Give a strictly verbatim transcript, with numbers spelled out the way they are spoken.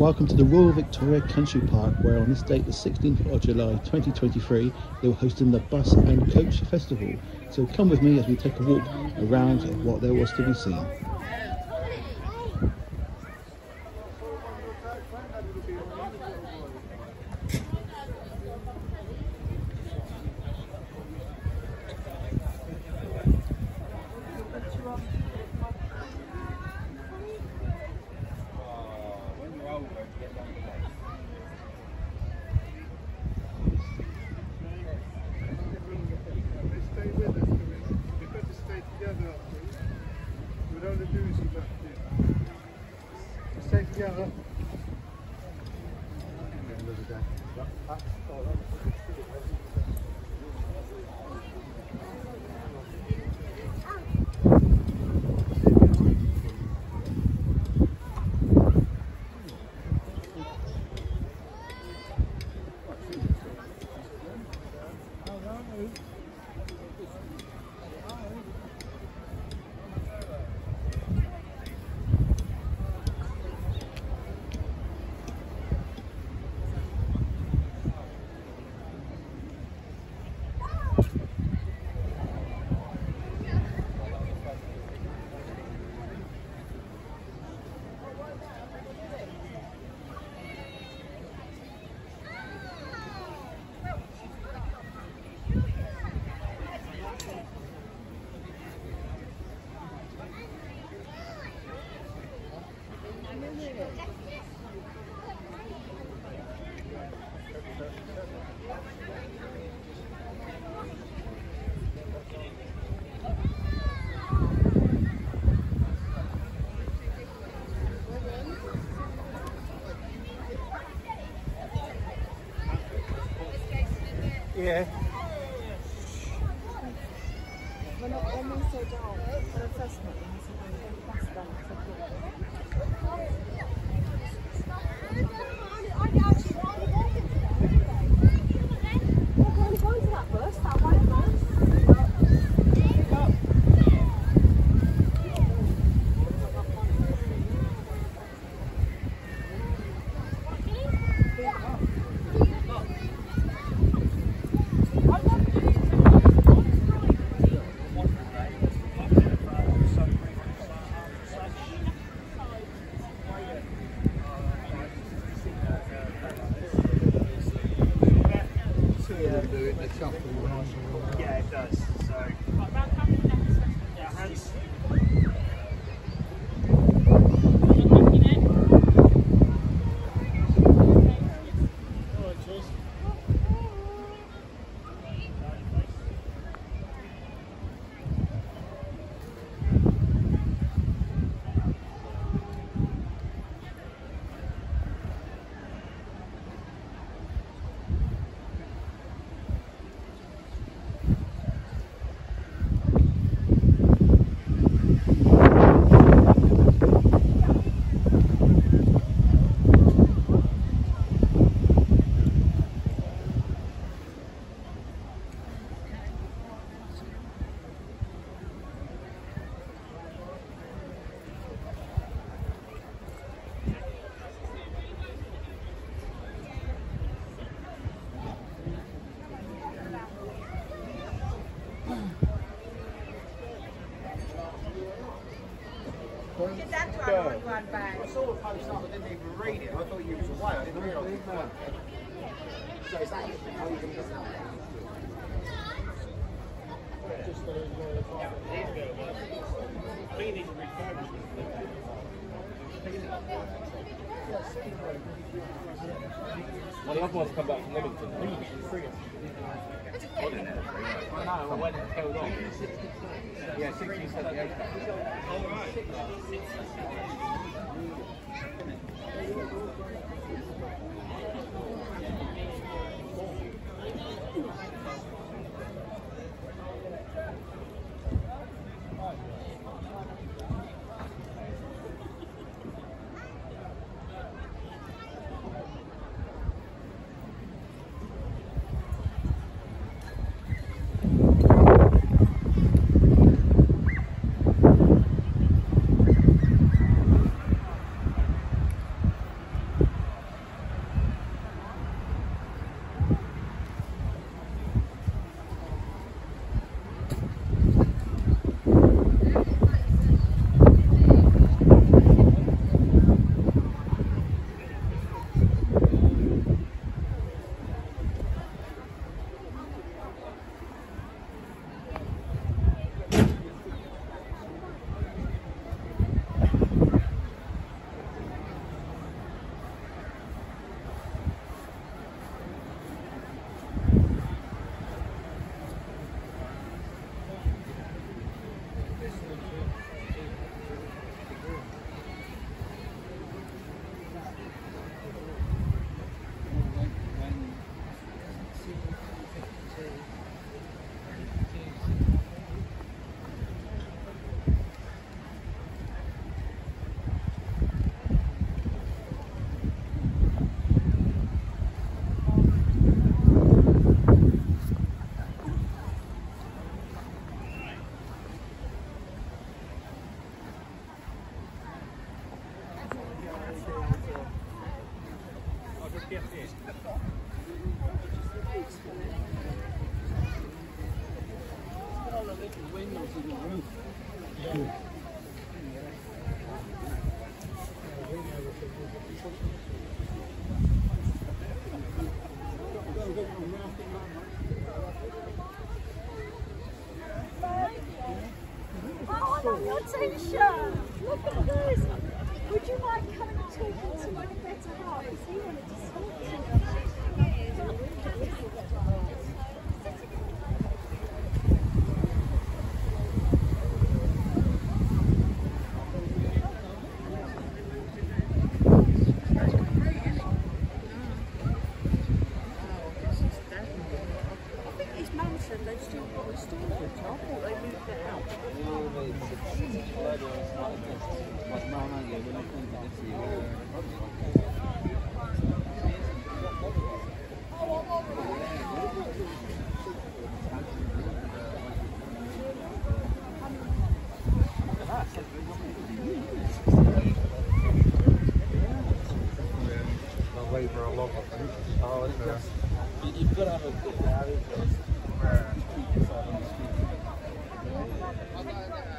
Welcome to the Royal Victoria Country Park, where on this date, the sixteenth of July twenty twenty-three, they were hosting the Bus and Coach Festival. So come with me as we take a walk around what there was to be seen. Together. Yeah. We're not almost so down. For assessment, we need to go fast down to that bus, that white bus. Yeah, it does. So, yeah, hands. Your dad's one one one bag. I saw a post up, I didn't even read it. I thought you was away. I didn't realise it was. So is that it? How are you going to get that? Just the cleaning and refurbishment. Well, the other one's come back from Leamington. Free. I know, when it killed off. Yeah, sixteen seventy-eight. Oh, I love your t-shirt! Look at this! Would you mind coming and talking to my better half? Because he wanted to talk to you. They've still got a storage. I thought they moved it out. You've got to have a good